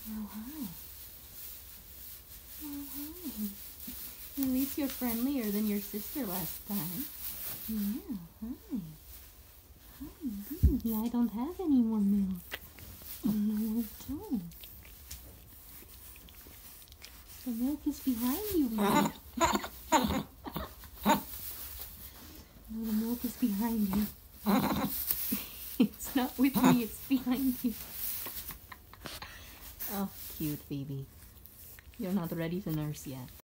Oh, hi. Oh, hi. At least you're friendlier than your sister last time. Yeah, hi. Hi, baby. I don't have any more milk. Oh, no, I don't. The milk is behind you, baby. No, the milk is behind you. It's not with me, it's behind you. Oh, cute baby. You're not ready to nurse yet.